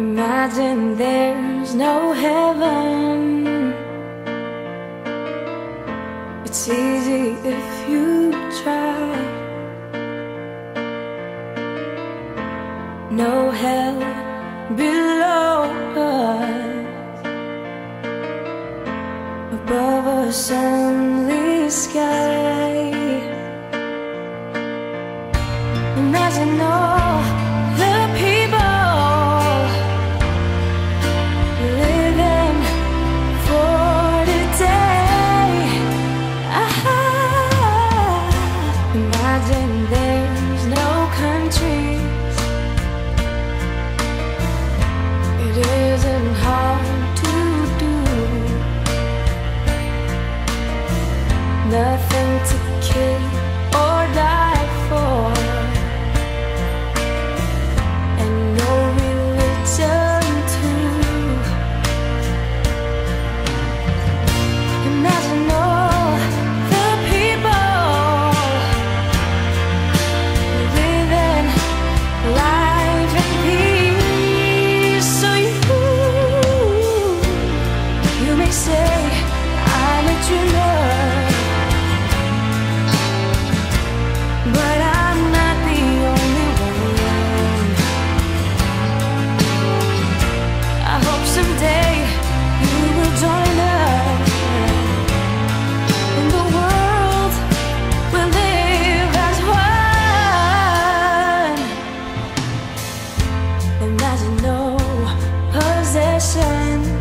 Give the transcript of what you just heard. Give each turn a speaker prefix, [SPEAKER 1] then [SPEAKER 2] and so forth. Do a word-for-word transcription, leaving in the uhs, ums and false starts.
[SPEAKER 1] Imagine there's no heaven. It's easy if you try. No hell below us, above us only sky. Imagine all the people living for today. Ah, imagine there's no countries. It isn't hard to do. Nothing to kill or die for. Imagine no possession.